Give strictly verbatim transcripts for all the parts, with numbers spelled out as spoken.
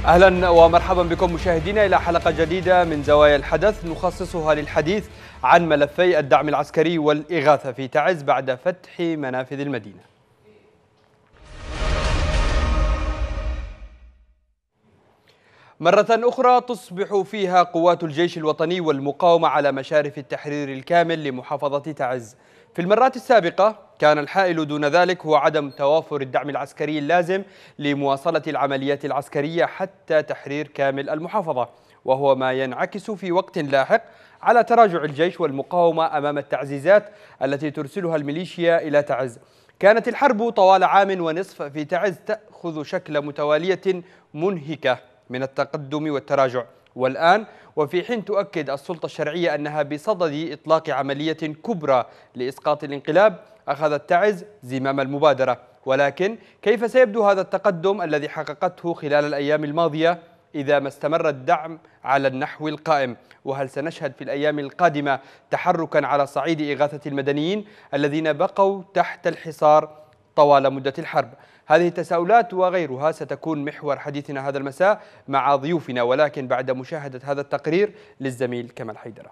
أهلا ومرحبا بكم مشاهدينا إلى حلقة جديدة من زوايا الحدث نخصصها للحديث عن ملفي الدعم العسكري والإغاثة في تعز بعد فتح منافذ المدينة. مرة أخرى تصبح فيها قوات الجيش الوطني والمقاومة على مشارف التحرير الكامل لمحافظة تعز. في المرات السابقة كان الحائل دون ذلك هو عدم توافر الدعم العسكري اللازم لمواصلة العمليات العسكرية حتى تحرير كامل المحافظة، وهو ما ينعكس في وقت لاحق على تراجع الجيش والمقاومة أمام التعزيزات التي ترسلها الميليشيا إلى تعز. كانت الحرب طوال عام ونصف في تعز تأخذ شكل متوالية منهكة من التقدم والتراجع، والآن وفي حين تؤكد السلطة الشرعية أنها بصدد إطلاق عملية كبرى لإسقاط الانقلاب، أخذت تعز زمام المبادرة. ولكن كيف سيبدو هذا التقدم الذي حققته خلال الأيام الماضية إذا ما استمر الدعم على النحو القائم؟ وهل سنشهد في الأيام القادمة تحركا على صعيد إغاثة المدنيين الذين بقوا تحت الحصار طوال مدة الحرب؟ هذه التساؤلات وغيرها ستكون محور حديثنا هذا المساء مع ضيوفنا، ولكن بعد مشاهدة هذا التقرير للزميل كمال حيدرة.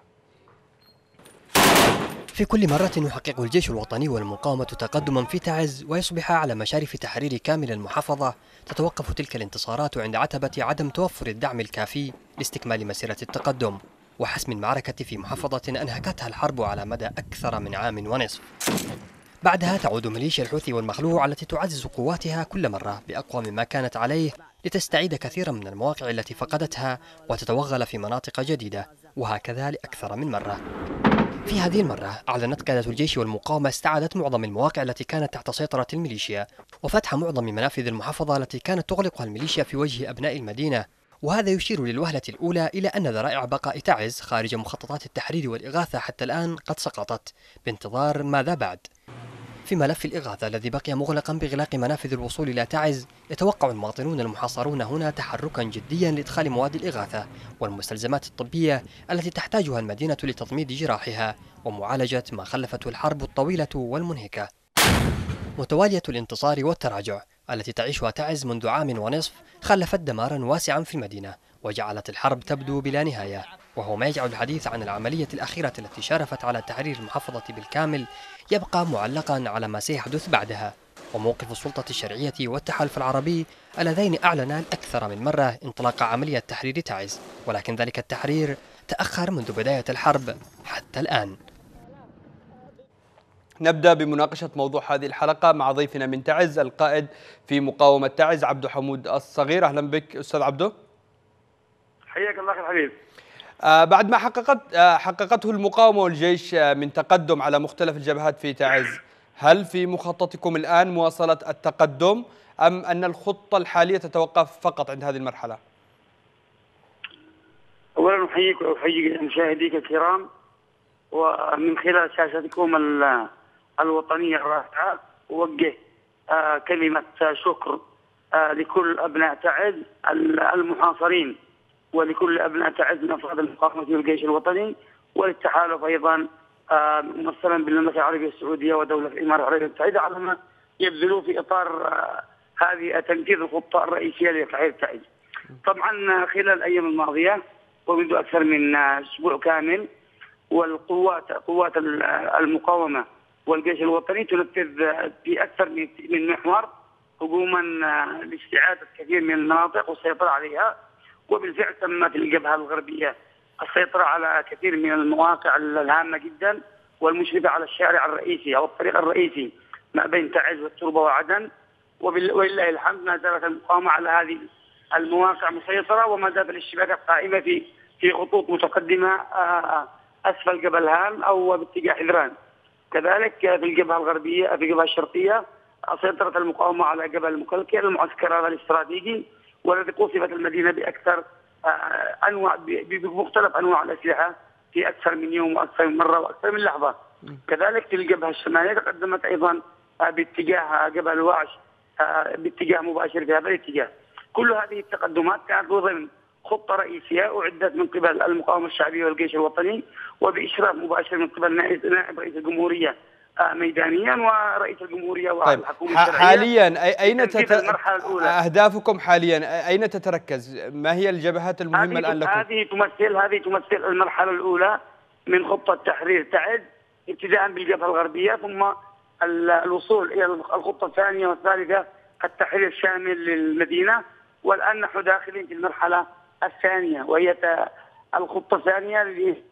في كل مرة يحقق الجيش الوطني والمقاومة تقدما في تعز ويصبح على مشارف تحرير كامل المحافظة، تتوقف تلك الانتصارات عند عتبة عدم توفر الدعم الكافي لاستكمال مسيرة التقدم وحسم المعركة في محافظة أنهكتها الحرب على مدى أكثر من عام ونصف. بعدها تعود ميليشيا الحوثي والمخلوع التي تعزز قواتها كل مرة بأقوى مما كانت عليه لتستعيد كثيرا من المواقع التي فقدتها وتتوغل في مناطق جديدة، وهكذا لأكثر من مرة. في هذه المرة أعلنت قادة الجيش والمقاومة استعادة معظم المواقع التي كانت تحت سيطرة الميليشيا وفتح معظم منافذ المحافظة التي كانت تغلقها الميليشيا في وجه أبناء المدينة، وهذا يشير للوهلة الأولى إلى أن ذرائع بقاء تعز خارج مخططات التحرير والإغاثة حتى الآن قد سقطت، بانتظار ماذا بعد. في ملف الإغاثة الذي بقي مغلقا بإغلاق منافذ الوصول إلى تعز، يتوقع المواطنون المحاصرون هنا تحركا جديا لإدخال مواد الإغاثة والمستلزمات الطبية التي تحتاجها المدينة لتضميد جراحها ومعالجة ما خلفته الحرب الطويلة والمنهكة. متوالية الانتصار والتراجع التي تعيشها تعز منذ عام ونصف خلفت دمارا واسعا في المدينة وجعلت الحرب تبدو بلا نهاية، وهو ما يجعل الحديث عن العملية الأخيرة التي شارفت على تحرير المحافظة بالكامل يبقى معلقا على ما سيحدث بعدها، وموقف السلطة الشرعية والتحالف العربي اللذين أعلنا أكثر من مرة انطلاق عملية تحرير تعز، ولكن ذلك التحرير تأخر منذ بداية الحرب حتى الآن. نبدأ بمناقشة موضوع هذه الحلقة مع ضيفنا من تعز القائد في مقاومة تعز عبدو حمود الصغير. أهلا بك أستاذ عبدو. حياك الله أخي الحبيب. آه بعد ما حققت آه حققته المقاومة والجيش آه من تقدم على مختلف الجبهات في تعز، هل في مخططكم الآن مواصلة التقدم أم أن الخطة الحالية تتوقف فقط عند هذه المرحلة؟ أولا أحييك وأحيي مشاهديك الكرام، ومن خلال شاشتكم الوطنية الرائعة أوجه آه كلمة شكر آه لكل أبناء تعز المحاصرين ولكل أبناء تعز من أفراد المقاومة والجيش الوطني وللتحالف أيضا آه ممثلا بالمملكة العربية السعودية ودولة الإمارات العربية المتحدة على ما يبذلوا في إطار آه هذه تنفيذ الخطة الرئيسية لتحرير تعز. طبعا خلال الأيام الماضية ومنذ أكثر من أسبوع كامل والقوات قوات المقاومة والجيش الوطني تنفذ في أكثر من محور هجوما لاستعادة كثير من المناطق والسيطرة عليها، وبالفعل تم في الجبهة الغربية السيطرة على كثير من المواقع الهامة جدا والمشرفة على الشارع الرئيسي أو الطريق الرئيسي ما بين تعز والتربة وعدن، ولله الحمد ما زالت المقاومة على هذه المواقع مسيطرة وما زالت الاشتباكات قائمة في في خطوط متقدمة أسفل جبل هان أو باتجاه حذران. كذلك في الجبهة الغربية في الجبهة الشرقية سيطرة المقاومة على جبل المكلكل المعسكر هذا الاستراتيجي، والذي قصفت المدينة بأكثر أنواع بمختلف أنواع الأسلحة في أكثر من يوم وأكثر من مرة وأكثر من لحظة. كذلك في الجبهة الشمالية تقدمت أيضا باتجاه جبل الواعش باتجاه مباشر في هذا الاتجاه. كل هذه التقدمات كانت ضمن خطة رئيسية أعدت من قبل المقاومة الشعبية والجيش الوطني وبإشراف مباشر من قبل نائب رئيس الجمهورية ميدانيا، ورئيس الجمهورية والحكومة طيب الشرعية. حاليا أين تت... المرحلة الأولى أهدافكم حاليا أين تتركز؟ ما هي الجبهات المهمة الآن لكم؟ هذه تمثل هذه تمثل المرحلة الأولى من خطة تحرير تعز، ابتداء بالجبهة الغربية، ثم الوصول إلى الخطة الثانية والثالثة التحرير الشامل للمدينة. والآن نحن داخلين في المرحلة الثانية، وهي الخطة الثانية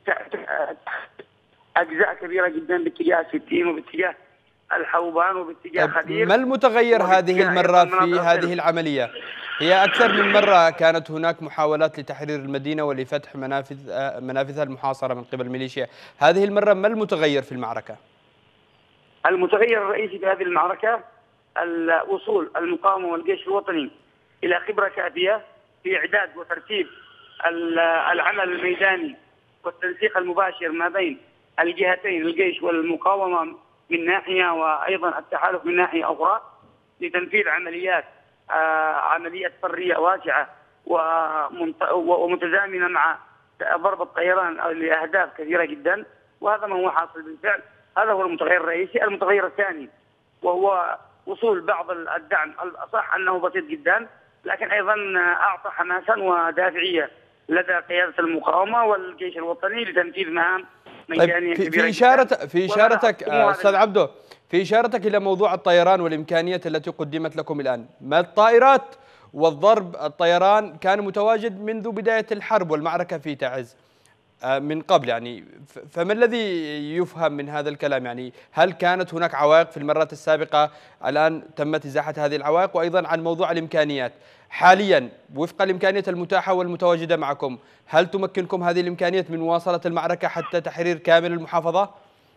أجزاء كبيرة جدا باتجاه ستين وباتجاه الحوبان وباتجاه خدير. ما المتغير هذه المرة في هذه العملية؟ هي أكثر من مرة كانت هناك محاولات لتحرير المدينة ولفتح منافذ منافذها المحاصرة من قبل ميليشيا، هذه المرة ما المتغير في المعركة؟ المتغير الرئيسي في هذه المعركة وصول المقاومة والجيش الوطني إلى خبرة كافية في إعداد وترتيب العمل الميداني والتنسيق المباشر ما بين الجهتين، الجيش والمقاومة من ناحية وأيضا التحالف من ناحية أخرى، لتنفيذ عمليات آه عملية برية واسعة ومتزامنة مع ضرب الطيران لأهداف كثيرة جدا، وهذا ما هو حاصل بالفعل. هذا هو المتغير الرئيسي. المتغير الثاني وهو وصول بعض الدعم، الأصح أنه بسيط جدا، لكن أيضا أعطى حماسا ودافعية لدى قيادة المقاومة والجيش الوطني لتنفيذ مهام ميدانية كبيرة. في إشارة في إشارتك أستاذ عبده في إشارتك إلى موضوع الطيران والإمكانيات التي قدمت لكم الآن، ما الطائرات والضرب الطيران كان متواجد منذ بداية الحرب والمعركة في تعز من قبل، يعني فما الذي يفهم من هذا الكلام؟ يعني هل كانت هناك عوائق في المرات السابقة الآن تمت إزاحة هذه العوائق؟ وأيضا عن موضوع الإمكانيات حاليا وفق الإمكانيات المتاحة والمتواجدة معكم، هل تمكنكم هذه الإمكانيات من مواصلة المعركة حتى تحرير كامل المحافظة؟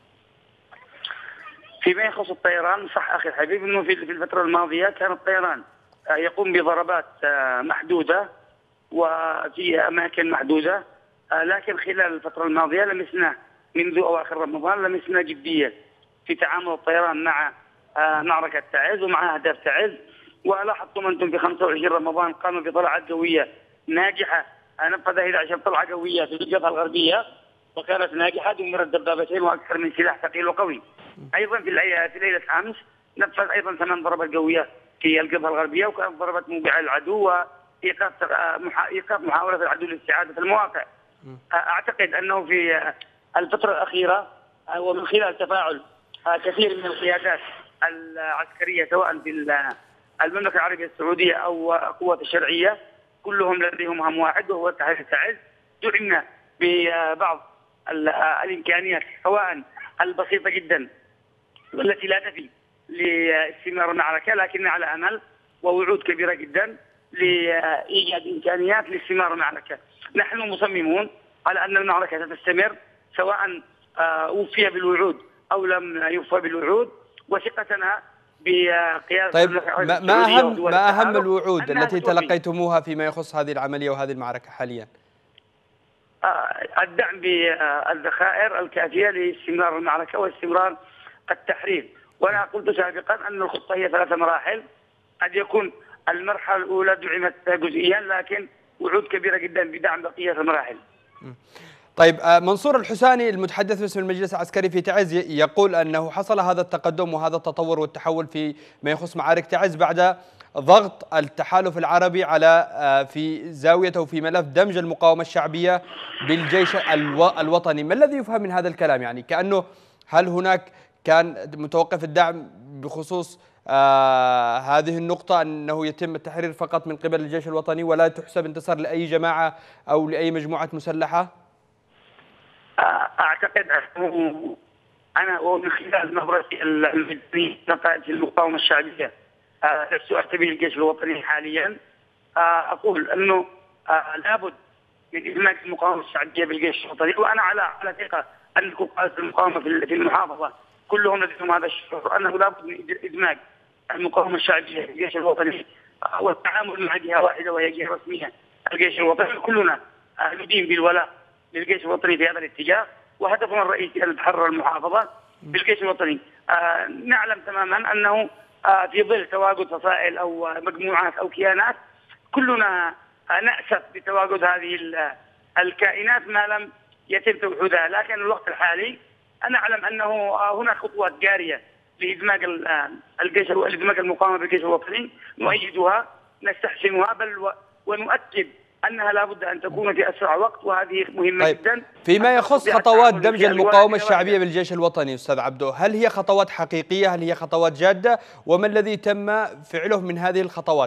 فيما يخص الطيران صح أخي الحبيب أنه في الفترة الماضية كان الطيران يقوم بضربات محدودة وفي أماكن محدودة، لكن خلال الفترة الماضية لمسنا منذ أواخر رمضان لمسنا جدية في تعامل الطيران مع معركة تعز ومع أهداف تعز. ولاحظتم أنتم في خمسة وعشرين رمضان قاموا بطلعات جوية ناجحة، نفذ إحدى عشرة طلعة جوية في الجبهة الغربية وكانت ناجحة، دمرت دبابتين وأكثر من سلاح ثقيل وقوي. أيضا في في ليلة أمس نفذ أيضا ثمان ضربات جوية في الجبهة الغربية، وكانت ضربات موجعة للعدو وإيقاف إيقاف محاولة العدو لاستعادة المواقع. أعتقد أنه في الفترة الأخيرة ومن خلال تفاعل كثير من القيادات العسكرية سواء في المملكة العربية السعودية أو قوات الشرعية، كلهم لديهم هم واحد وهو تحرير تعز. دعمنا ببعض الإمكانيات سواء البسيطة جدا والتي لا تفي لاستمرار المعركة، لكن على أمل ووعود كبيرة جدا لإيجاد إمكانيات لاستمرار المعركة. نحن مصممون على أن المعركة ستستمر سواء وفي بالوعود أو لم يوفى بالوعود، وثقتنا بقيادة طيب ما أهم ما أهم الوعود التي تلقيتموها فيما يخص هذه العملية وهذه المعركة حاليا؟ الدعم بالذخائر الكافية لاستمرار المعركة واستمرار التحرير. وأنا قلت سابقا أن الخطة هي ثلاث مراحل، قد يكون المرحلة الأولى دعمت جزئيا، لكن وعود كبيرة جدا بدعم بقية المراحل. طيب منصور الحساني المتحدث باسم المجلس العسكري في تعز يقول أنه حصل هذا التقدم وهذا التطور والتحول في ما يخص معارك تعز بعد ضغط التحالف العربي على في زاويته في ملف دمج المقاومة الشعبية بالجيش الوطني. ما الذي يفهم من هذا الكلام؟ يعني كأنه هل هناك كان متوقف الدعم بخصوص آه هذه النقطة أنه يتم التحرير فقط من قبل الجيش الوطني ولا تحسب انتصار لأي جماعة أو لأي مجموعة مسلحة؟ أعتقد أنه أنا ومن خلال نظرتي المدنية نتائج المقاومة الشعبية لست أعتبر الجيش الوطني حاليا، أقول أنه لابد من إدماج المقاومة الشعبية بالجيش الوطني، وأنا على على ثقة أن قادة المقاومة في المحافظة كلهم لديهم هذا الشعور أنه لابد من إدماج المقاومة الشعبية بالجيش الوطني والتعامل مع جهة واحدة وهي جهة رسمية الجيش الوطني. كلنا ندين بالولاء للجيش الوطني في هذا الاتجاه، وهدفنا الرئيسي أن تحرر المحافظة بالجيش الوطني. آه نعلم تماما أنه آه في ظل تواجد فصائل أو مجموعات أو كيانات كلنا آه نأسف بتواجد هذه الكائنات ما لم يتم توحيدها، لكن الوقت الحالي أنا أعلم أنه هناك خطوات جارية لإدماج الجيش لإدماج المقاومة بالجيش الوطني، نؤيدها نستحسنها بل ونؤكد أنها لابد أن تكون في أسرع وقت، وهذه مهمة طيب. جدا. فيما يخص خطوات دمج المقاومة الشعبية بالجيش الوطني أستاذ عبدو، هل هي خطوات حقيقية؟ هل هي خطوات جادة؟ وما الذي تم فعله من هذه الخطوات؟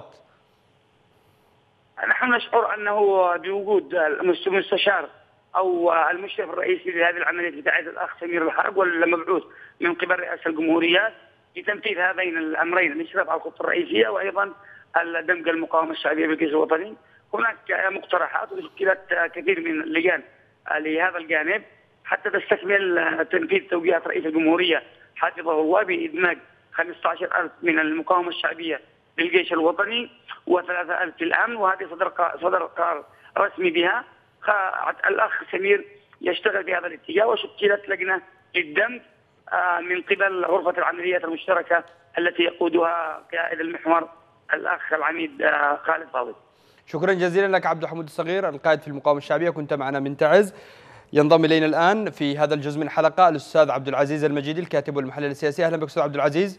نحن نشعر أنه بوجود المستشار أو المشرف الرئيسي لهذه العملية في تعز الأخ سمير الحرب والمبعوث من قبل رئاسة الجمهورية لتنفيذ هذين الأمرين، الإشراف على الخطة الرئيسية وأيضا دمج المقاومة الشعبية بالجيش الوطني. هناك مقترحات وشكلت كثير من اللجان لهذا الجانب حتى تستكمل تنفيذ توجيهات رئيس الجمهورية حفظه الله بإدماج خمسة عشر ألف من المقاومة الشعبية للجيش الوطني وثلاثة ألف للأمن، وهذه صدر صدر قرار رسمي بها. الأخ سمير يشتغل في هذا الاتجاه، وشكلت لجنة للدمج من قبل غرفة العمليات المشتركة التي يقودها قائد المحور الأخ العميد خالد فاضل. شكرا جزيلا لك عبد الحميد الصغير القائد في المقاومة الشعبية، كنت معنا من تعز. ينضم إلينا الآن في هذا الجزء من الحلقة الأستاذ عبد العزيز المجيدي الكاتب والمحلل السياسي. أهلا بك أستاذ عبد العزيز.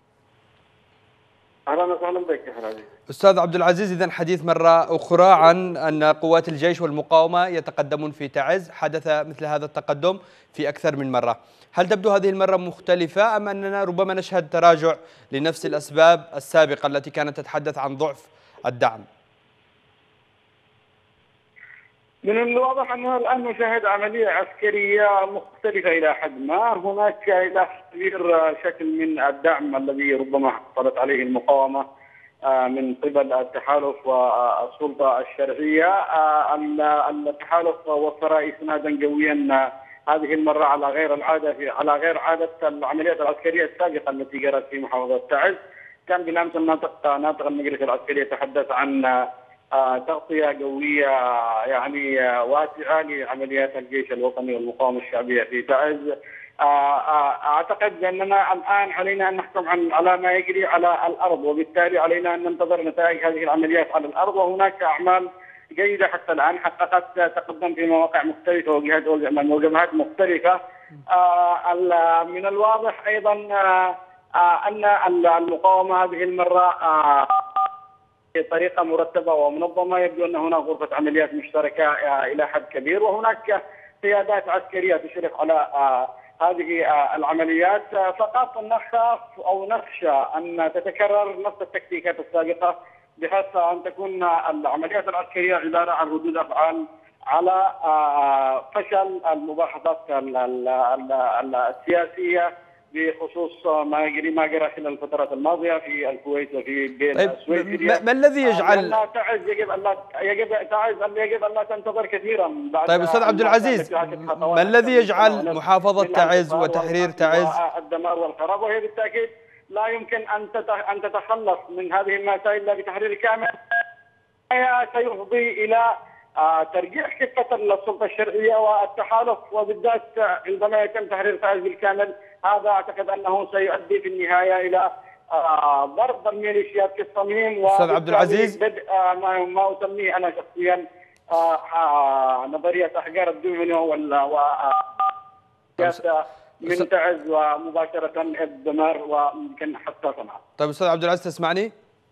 اهلا وسهلا بك يا حبيبي. استاذ عبد العزيز، اذا حديث مره اخرى عن ان قوات الجيش والمقاومه يتقدمون في تعز، حدث مثل هذا التقدم في اكثر من مره، هل تبدو هذه المره مختلفه ام اننا ربما نشهد تراجع لنفس الاسباب السابقه التي كانت تتحدث عن ضعف الدعم؟ من الواضح انه الان نشاهد عمليه عسكريه مختلفه الى حد ما، هناك الى حد كبير شكل من الدعم الذي ربما حصلت عليه المقاومه من قبل التحالف والسلطه الشرعيه. التحالف وفر اسنادا قويا هذه المره على غير العاده في على غير عاده العمليات العسكريه السابقه التي جرت في محافظه تعز. كان بالامس الناطق ناطق المجلس العسكري يتحدث عن تغطية قوية يعني واسعة لعمليات الجيش الوطني والمقاومة الشعبية في تعز. أعتقد بأننا الآن علينا أن نحكم عن على ما يجري على الأرض، وبالتالي علينا أن ننتظر نتائج هذه العمليات على الأرض. وهناك أعمال جيدة حتى الآن حققت تقدم في مواقع مختلفة وجهات مختلفة. من الواضح أيضا أن المقاومة هذه المرة بطريقه مرتبه ومنظمه، يبدو ان هناك غرفه عمليات مشتركه الى حد كبير، وهناك قيادات عسكريه تشرف على هذه العمليات. فقط نخاف او نخشى ان تتكرر نفس التكتيكات السابقه، بحيث ان تكون العمليات العسكريه عباره عن ردود افعال على فشل المباحثات السياسيه بخصوص ما يجري ما جرى خلال الفترات الماضيه في الكويت وفي بين طيب السويس. ما الذي يجعل تعز يجب ان لا يجب تعز يجب ان لا تنتظر كثيرا بعد. طيب استاذ عبد العزيز، ما الذي يجعل محافظه تعز وتحرير تعز الدمار والخراب؟ وهي بالتاكيد لا يمكن ان ان تتخلص من هذه المسائل الا بتحرير كامل سيفضي الى ترجيع كفه السلطه الشرعيه والتحالف، وبالذات عندما يتم تحرير تعز بالكامل هذا اعتقد انه سيؤدي في النهايه الى ضرب الميليشيات في الصميم. استاذ عبد العزيز، بدء ما اسميه انا شخصيا نظريه احجار الدومينو ولا من تعز ومباشره الدمار ويمكن حتى صنعاء. طيب استاذ عبد العزيز تسمعني؟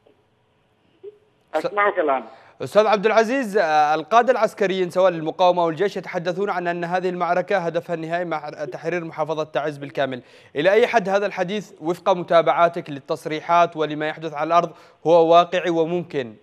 اسمعك الان. أستاذ عبد العزيز، القادة العسكريين سواء للمقاومة أو الجيش يتحدثون عن أن هذه المعركة هدفها النهائي مع تحرير محافظة تعز بالكامل، إلى أي حد هذا الحديث وفق متابعاتك للتصريحات ولما يحدث على الأرض هو واقعي وممكن؟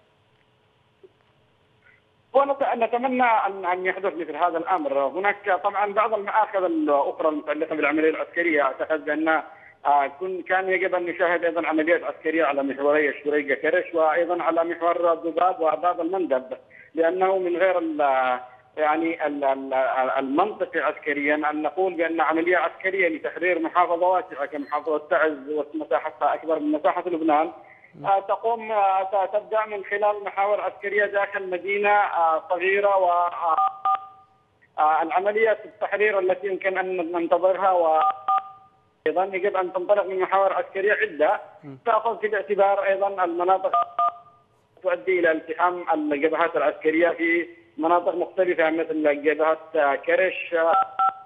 ونتمنى أن يحدث مثل هذا الأمر. هناك طبعا بعض المآخذ الأخرى المتعلقة بالعملية العسكرية، أعتقد بأن كان يجب ان نشاهد ايضا عمليات عسكريه على محوري الشريقه كرش وايضا على محور الضباب وباب المندب، لانه من غير ال يعني ال المنطقي عسكريا ان نقول بان عمليه عسكريه لتحرير محافظه واسعه كمحافظه تعز ومساحتها اكبر من مساحه لبنان تقوم تبدا من خلال محاور عسكريه داخل مدينه صغيره، و العمليه التحرير التي يمكن ان ننتظرها و ايضا يجب ان تنطلق من محاور عسكريه عده تاخذ في الاعتبار ايضا المناطق تؤدي الى التحام الجبهات العسكريه في مناطق مختلفه مثل جبهه كرش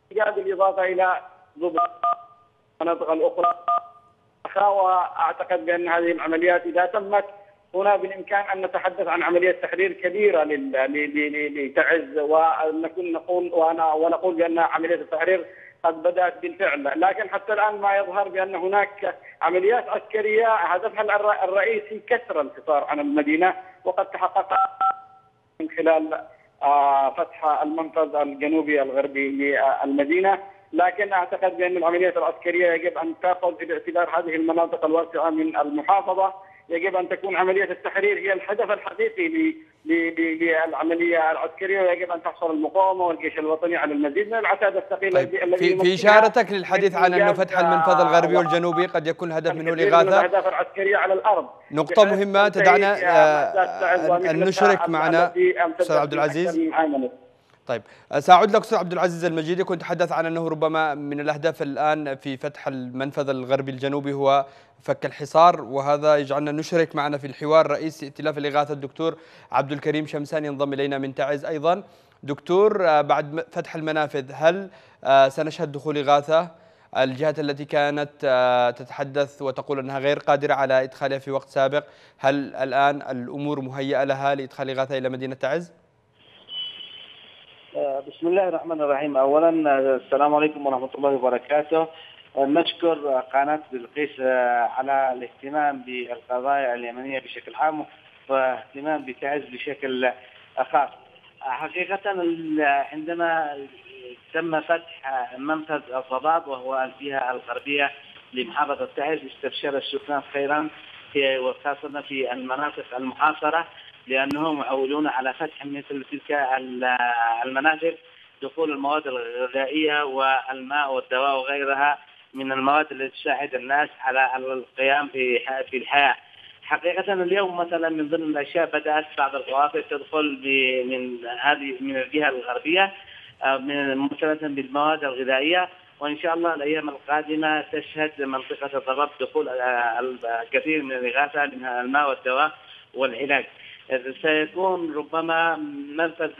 بالإضافة إلى ضبط المناطق الأخرى. وأعتقد بأن هذه العمليات إذا تمت هنا بالإمكان أن نتحدث عن عملية تحرير كبيرة لتعز، ونكون نقول وأنا ونقول بأن عملية التحرير قد بدأت بالفعل. لكن حتى الآن ما يظهر بأن هناك عمليات عسكرية هدفها الرئيسي كسر الحصار عن المدينة، وقد تحقق من خلال فتح المنفذ الجنوبي الغربي للمدينة. لكن أعتقد بأن العمليات العسكرية يجب أن تأخذ باعتبار هذه المناطق الواسعة من المحافظة، يجب أن تكون عملية التحرير هي الهدف الحقيقي للعملية العسكرية، ويجب أن تحصل المقاومة والجيش الوطني على المزيد من العتاد الثقيل. طيب في, في إشارتك للحديث عن أنه فتح المنفذ الغربي والجنوبي قد يكون هدف منه الإغاثة، الأهداف العسكرية على الأرض، نقطة مهمة تدعنا أن نشرك معنا أستاذ عبد العزيز. طيب سأعود لك أستاذ عبد العزيز المجيدي. كنت تحدث عن أنه ربما من الأهداف الآن في فتح المنفذ الغربي الجنوبي هو فك الحصار، وهذا يجعلنا نشرك معنا في الحوار رئيس ائتلاف الإغاثة الدكتور عبد الكريم شمسان ينضم إلينا من تعز أيضا. دكتور، بعد فتح المنافذ هل سنشهد دخول إغاثة؟ الجهات التي كانت تتحدث وتقول أنها غير قادرة على إدخالها في وقت سابق، هل الآن الأمور مهيئة لها لإدخال إغاثة إلى مدينة تعز؟ بسم الله الرحمن الرحيم. أولا السلام عليكم ورحمة الله وبركاته. نشكر قناة بلقيس على الاهتمام بالقضايا اليمنية بشكل عام واهتمام بتعز بشكل خاص. حقيقة عندما تم فتح منفذ الضباب وهو الجهة الغربية لمحافظة تعز استبشر السكان خيرا، وخاصة في المناطق المحاصرة، لأنهم معولون على فتح مثل تلك المنافذ دخول المواد الغذائية والماء والدواء وغيرها من المواد التي تساعد الناس على القيام في الحياة. حقيقة اليوم مثلا من ضمن الأشياء بدأت بعض القوافل تدخل من هذه من الجهة الغربية مثلا بالمواد الغذائية، وإن شاء الله الأيام القادمة تشهد منطقة الضباب دخول الكثير من الإغاثة من الماء والدواء والعلاج. سيكون ربما منفذ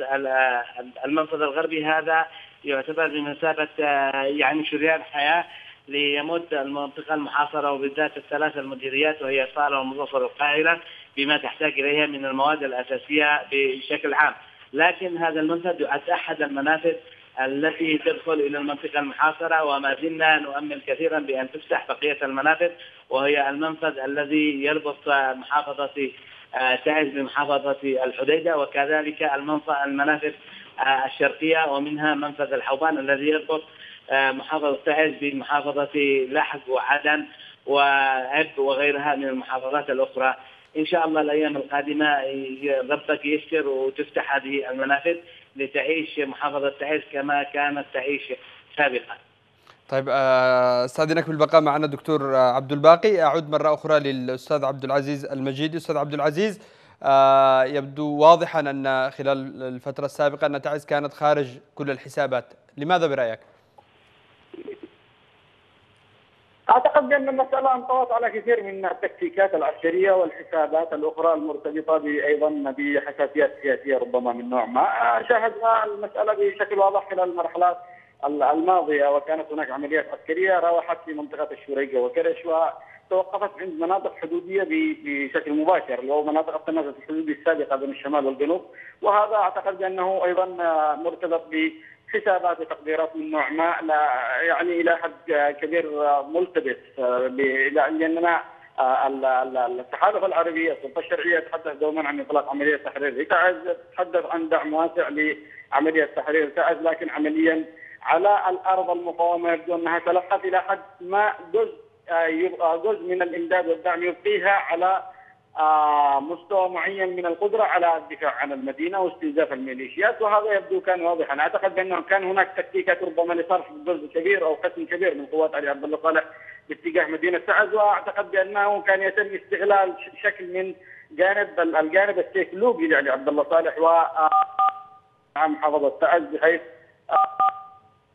المنفذ الغربي هذا يعتبر بمثابة يعني شريان حياة ليمد المنطقة المحاصرة وبالذات الثلاث المديريات وهي صالة والمظفر والقاهرة بما تحتاج إليها من المواد الأساسية بشكل عام. لكن هذا المنفذ يعد أحد المنافذ التي تدخل إلى المنطقة المحاصرة، وما زلنا نؤمل كثيرا بأن تفتح بقية المنافذ، وهي المنفذ الذي يربط محافظة تعز بمحافظة الحديدة، وكذلك المنافذ الشرقية ومنها منفذ الحوبان الذي يربط محافظة تعز بمحافظة لحج وعدن وعب وغيرها من المحافظات الأخرى. إن شاء الله الأيام القادمة ربك ييسر وتفتح هذه المنافذ لتعيش محافظة تعز كما كانت تعيش سابقا. طيب استاذنك بالبقاء معنا دكتور عبد الباقي. اعود مره اخرى للاستاذ عبد العزيز المجيدي. استاذ عبد العزيز، يبدو واضحا ان خلال الفتره السابقه ان تعز كانت خارج كل الحسابات، لماذا برايك؟ اعتقد بان المساله انطوت على كثير من التكتيكات العسكريه والحسابات الاخرى المرتبطه ايضا بحساسيات سياسيه ربما من نوع ما. شاهدنا المساله بشكل واضح خلال المرحلات الماضيه، وكانت هناك عمليات عسكريه راوحت في منطقه الشوريقه وكرش وتوقفت عند مناطق حدوديه بشكل مباشر، اللي هو مناطق التنازل الحدودي السابقه بين الشمال والجنوب، وهذا اعتقد بانه ايضا مرتبط بحسابات وتقديرات من نوع ما، لا يعني الى حد كبير ملتبس، لاننا التحالف العربي السلطه الشرعيه تحدث دوما عن اطلاق عمليه تحرير تعز، تحدث عن دعم واسع لعمليه تحرير تعز، لكن عمليا على الارض المقاومه يبدو انها تلقت الى حد ما جزء جزء من الامداد والدعم يبقيها على مستوى معين من القدره على الدفاع عن المدينه واستنزاف الميليشيات، وهذا يبدو كان واضحا. اعتقد بانه كان هناك تكتيكات ربما لصرف جزء كبير او قسم كبير من قوات علي عبد الله صالح باتجاه مدينه تعز، واعتقد بانه كان يتم استغلال شكل من جانب الجانب السيكولوجي لعلي عبد الله صالح و محافظه تعز، بحيث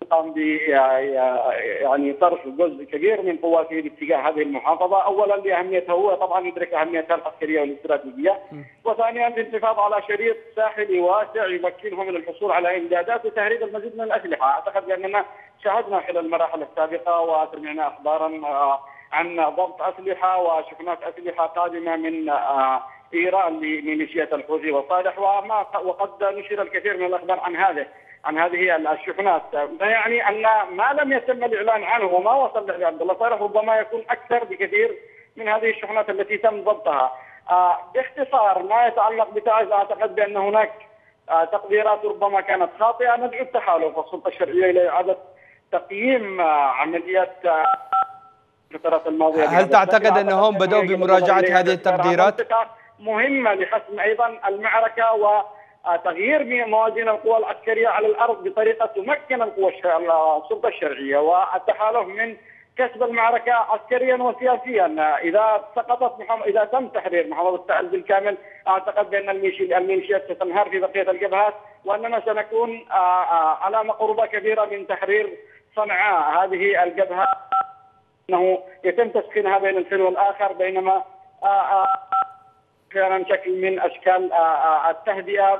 قام ب يعني صرف جزء كبير من قواته باتجاه هذه المحافظه، اولا لاهميتها، هو طبعا يدرك اهميتها العسكريه والاستراتيجيه، وثانيا للحفاظ على شريط ساحلي واسع يمكنه من الحصول على امدادات وتهريب المزيد من الاسلحه. اعتقد باننا شاهدنا خلال المراحل السابقه وسمعنا اخبارا عن ضبط اسلحه وشحنات اسلحه قادمه من ايران لميليشيات الحوثي وصالح، وما وقد نشر الكثير من الاخبار عن هذه عن هذه الشحنات، يعني ان ما لم يتم الاعلان عنه وما وصل لعبد الله صالح ربما يكون اكثر بكثير من هذه الشحنات التي تم ضبطها. باختصار ما يتعلق بتعز، اعتقد بان هناك تقديرات ربما كانت خاطئه، ندعو التحالف والسلطه الشرعيه الى اعاده تقييم عمليات الفترات الماضيه. هل تعتقد انهم بدأوا بمراجعه هذه التقديرات؟ مهمه لحسم ايضا المعركه وتغيير موازين القوى العسكريه على الارض بطريقه تمكن القوى السلطه الشرعيه والتحالف من كسب المعركه عسكريا وسياسيا. اذا سقطت محمد... اذا تم تحرير محافظه تعز بالكامل، اعتقد بان الميليشيات ستنهار في بقيه الجبهات، واننا سنكون على مقربه كبيره من تحرير صنعاء. هذه الجبهه انه يتم تسخينها بين الحين والاخر، بينما كان شكل من اشكال التهدئه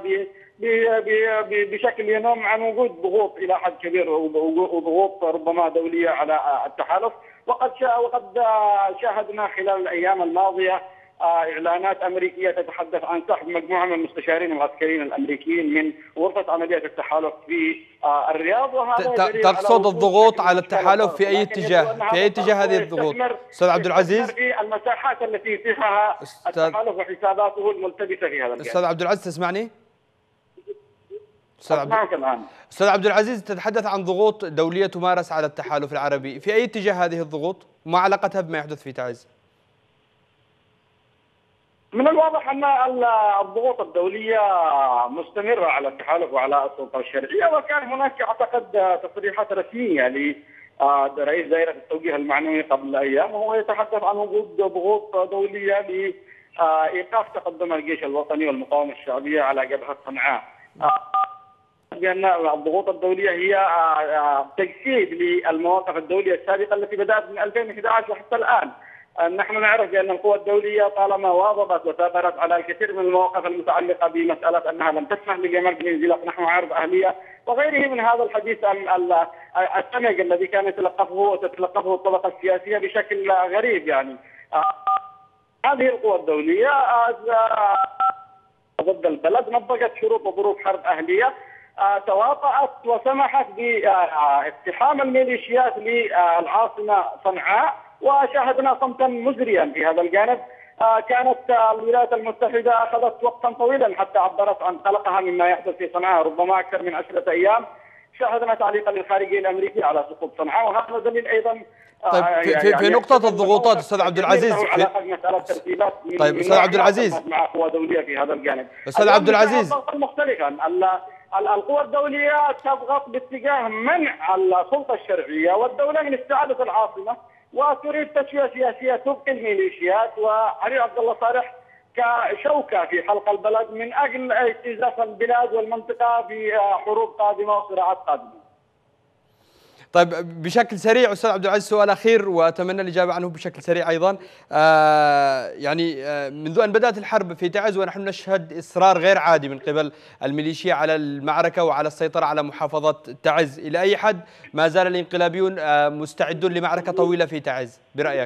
بشكل ينم عن وجود ضغوط الى حد كبير وضغوط ربما دوليه على التحالف. وقد وقد شاهدنا خلال الايام الماضيه اعلانات امريكيه تتحدث عن سحب مجموعه من المستشارين العسكريين الامريكيين من غرفه عمليات التحالف في الرياض، وهذا تقصد الضغوط على التحالف في اي اتجاه؟ في اي اتجاه هذه الضغوط؟ استاذ عبد العزيز، في المساحات التي يتيحها التحالف وحساباته الملتبسه في هذا الجانب. استاذ عبد العزيز تسمعني؟ استاذ عبد الآن. استاذ عبد العزيز، تتحدث عن ضغوط دوليه تمارس على التحالف العربي، في اي اتجاه هذه الضغوط؟ وما علاقتها بما يحدث في تعز؟ من الواضح ان الضغوط الدوليه مستمره على التحالف وعلى السلطه الشرعيه، وكان هناك اعتقد تصريحات رسميه لرئيس دائره التوجيه المعنوي قبل ايام، وهو يتحدث عن وجود ضغوط دوليه لايقاف تقدم الجيش الوطني والمقاومه الشعبيه على جبهه صنعاء. بان الضغوط الدوليه هي تجسيد للمواقف الدوليه السابقه التي بدات من ألفين وأحد عشر وحتى الان. نحن نعرف بان القوى الدوليه طالما واظبت وثابرت على الكثير من المواقف المتعلقه بمساله انها لم تسمح لجمال بن انزلاق نحو عرض اهليه وغيره من هذا الحديث السمج الذي كان يتلقفه وتتلقفه الطبقه السياسيه بشكل غريب. يعني هذه القوى الدوليه ضد البلد نبغت شروط وظروف حرب اهليه، تواطأت وسمحت باقتحام الميليشيات للعاصمه صنعاء، وشاهدنا صمتا مزريا في هذا الجانب. كانت الولايات المتحده اخذت وقتا طويلا حتى عبرت عن قلقها مما يحدث في صنعاء، ربما اكثر من عشره ايام. شاهدنا تعليقا للخارجيه الامريكي على سقوط صنعاء، وهذا دليل ايضا. طيب في, في, في نقطة الضغوطات استاذ عبد العزيز، في طيب استاذ عبد العزيز مع قوى دولية في هذا الجانب. استاذ عبد العزيز، مختلفا القوى الدولية تضغط باتجاه منع السلطة الشرعية والدولة من استعادة العاصمة، وتريد تسوية سياسية تبقي الميليشيات وعلي عبد الله صالح كشوكة في حلق البلد من اجل اجتزاز البلاد والمنطقة في حروب قادمة وصراعات قادمة. طيب بشكل سريع استاذ عبد العزيز، سؤال اخير واتمنى الاجابه عنه بشكل سريع ايضا. آه يعني آه منذ ان بدات الحرب في تعز ونحن نشهد اصرار غير عادي من قبل الميليشيا على المعركه وعلى السيطره على محافظه تعز، الى اي حد ما زال الانقلابيون آه مستعدون لمعركه طويله في تعز برايك؟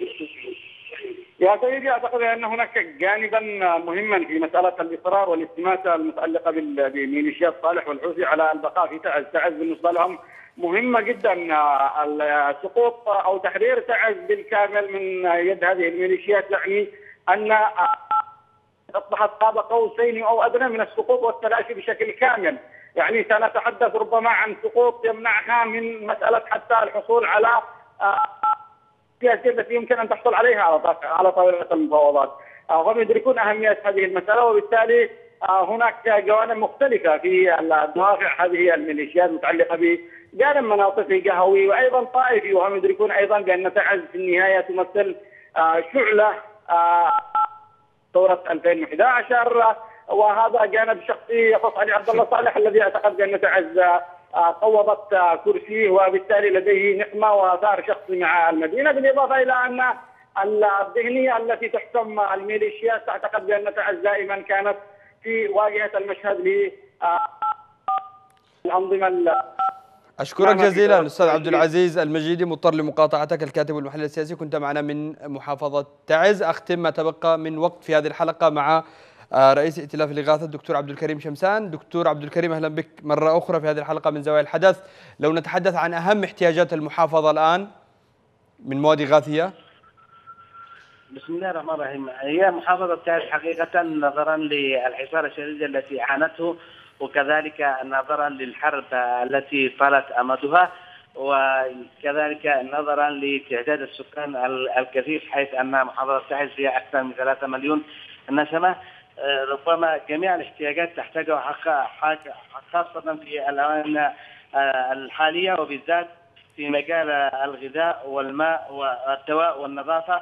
يا سيدي، اعتقد ان هناك جانبا مهما في مساله الاصرار والاستماته المتعلقه بميليشيات صالح والحوثي على البقاء في تعز. تعز بالنسبه لهم مهمه جدا. السقوط او تحرير تعز بالكامل من يد هذه الميليشيات يعني ان اصبحت قاب قوسين او ادنى من السقوط والتلاشي بشكل كامل. يعني سنتحدث ربما عن سقوط يمنعها من مساله حتى الحصول على السياسيه التي يمكن ان تحصل عليها على طاوله المفاوضات. هم يدركون اهميه هذه المساله، وبالتالي هناك جوانب مختلفه في الدوافع هذه الميليشيات متعلقه بجانب مناطقي قهوي وايضا طائفي، وهم يدركون ايضا بان تعز في النهايه تمثل شعله ثوره ألفين وأحد عشر، وهذا جانب شخصي يخص علي عبد الله صالح الذي اعتقد بان تعز قوضت كرسيه وبالتالي لديه نقمة وصار شخصي مع المدينة، بالإضافة إلى أن الذهنية التي تحكم الميليشيات تعتقد بأن تعز دائما كانت في واجهة المشهد للأنظمة. أشكرك جزيلا أستاذ عبد العزيز المجيدي، مضطر لمقاطعتك، الكاتب والمحلل السياسي، كنت معنا من محافظة تعز. أختم ما تبقى من وقت في هذه الحلقة مع رئيس ائتلاف الإغاثة الدكتور عبد الكريم شمسان. دكتور عبد الكريم، أهلا بك مرة أخرى في هذه الحلقة من زوايا الحدث. لو نتحدث عن أهم احتياجات المحافظة الآن من مواد إغاثية. بسم الله الرحمن الرحيم. هي محافظة تعز حقيقة نظرا للحصار الشديد التي عانته، وكذلك نظرا للحرب التي طالت أمدها، وكذلك نظرا لتعداد السكان الكثيف، حيث أن محافظة تعز هي أكثر من ثلاثة مليون نسمة. ربما جميع الاحتياجات تحتاجها خاصة في الآونة الحالية، وبالذات في مجال الغذاء والماء والدواء والنظافة،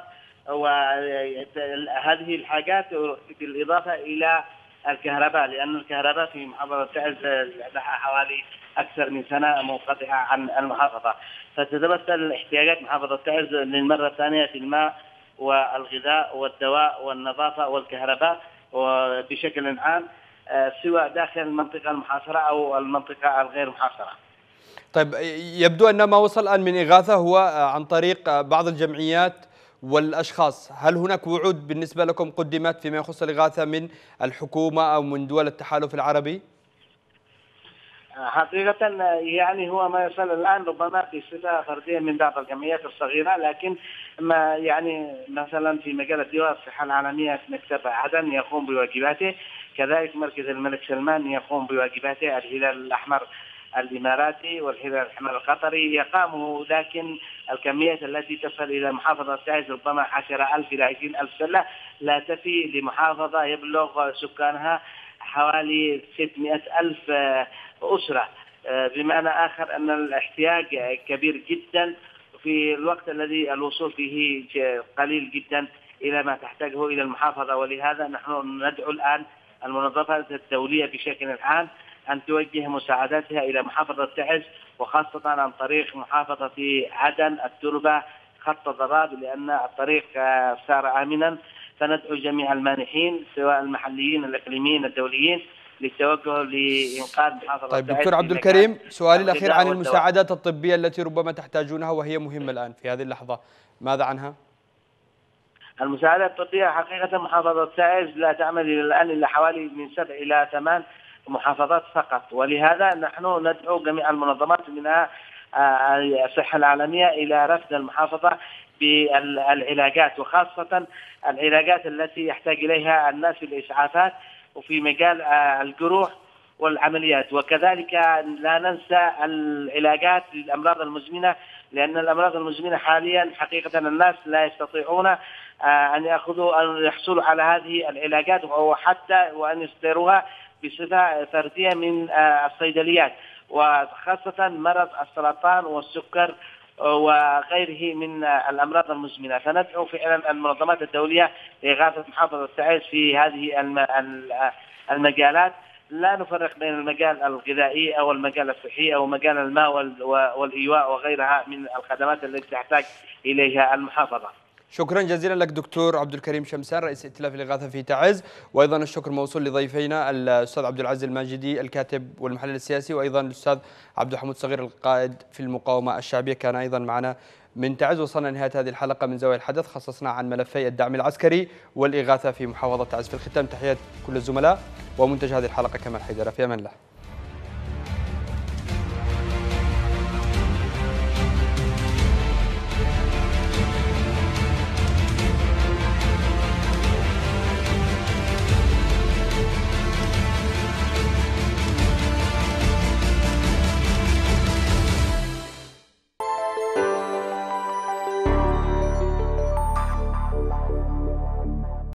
وهذه الحاجات بالإضافة إلى الكهرباء، لأن الكهرباء في محافظة تعز لها حوالي أكثر من سنة منقطعة عن المحافظة، فتتمثل احتياجات محافظة تعز للمرة الثانية في الماء والغذاء والدواء والنظافة والكهرباء وبشكل عام، سواء داخل المنطقة المحاصرة أو المنطقة الغير محاصرة. طيب، يبدو أن ما وصل الآن من إغاثة هو عن طريق بعض الجمعيات والأشخاص. هل هناك وعود بالنسبة لكم قدمت فيما يخص الإغاثة من الحكومة أو من دول التحالف العربي؟ حقيقة يعني هو ما يصل الآن ربما بصفة فردية من بعض الجمعيات الصغيرة، لكن ما يعني مثلا في مجال الدواء الصحة العالمية مكتب عدن يقوم بواجباته، كذلك مركز الملك سلمان يقوم بواجباته، الهلال الأحمر الإماراتي والهلال الأحمر القطري يقاموا، لكن الكميات التي تصل إلى محافظة تعز ربما عشرة ألف إلى عشرين ألف سلة، لا تفي لمحافظة يبلغ سكانها حوالي ستمائة ألف أسرة. بمعنى آخر أن الاحتياج كبير جدا في الوقت الذي الوصول فيه قليل جدا إلى ما تحتاجه إلى المحافظة، ولهذا نحن ندعو الآن المنظمات الدولية بشكل عام أن توجه مساعداتها إلى محافظة تعز، وخاصة عن طريق محافظة عدن التربة خط ضباب، لأن الطريق صار آمنا، فندعو جميع المانحين سواء المحليين الإقليميين الدوليين للتوجه لإنقاذ محافظة طيب تعز. دكتور عبد الكريم، سؤالي الأخير عن المساعدات الطبية التي ربما تحتاجونها وهي مهمة الآن في هذه اللحظة، ماذا عنها؟ المساعدات الطبية حقيقة محافظة تعز لا تعمل إلى الآن إلا حوالي من سبع إلى ثمان محافظات فقط، ولهذا نحن ندعو جميع المنظمات منها الصحة العالمية إلى رفض المحافظة بالعلاجات، وخاصة العلاجات التي يحتاج إليها الناس في الإسعافات وفي مجال الجروح والعمليات، وكذلك لا ننسى العلاجات للأمراض المزمنة، لأن الأمراض المزمنة حاليا حقيقة الناس لا يستطيعون أن يأخذوا أن يحصلوا على هذه العلاجات، وحتى وأن يصدروها بصفة فردية من الصيدليات، وخاصة مرض السرطان والسكر وغيره من الأمراض المزمنة. فندعو فعلا المنظمات الدولية لإغاثة محافظة تعز في هذه المجالات، لا نفرق بين المجال الغذائي أو المجال الصحي أو مجال الماء والإيواء وغيرها من الخدمات التي تحتاج إليها المحافظة. شكرا جزيلا لك دكتور عبد الكريم شمسان رئيس ائتلاف الإغاثة في تعز، وأيضا الشكر موصول لضيفينا الأستاذ عبد العزيز الماجدي الكاتب والمحلل السياسي، وأيضا الأستاذ عبد الحميد صغير القائد في المقاومة الشعبية كان أيضا معنا من تعز. وصلنا لنهاية هذه الحلقة من زوايا الحدث، خصصنا عن ملفي الدعم العسكري والإغاثة في محافظة تعز. في الختام تحيات كل الزملاء ومنتج هذه الحلقة كمال حيدر، في أمان الله.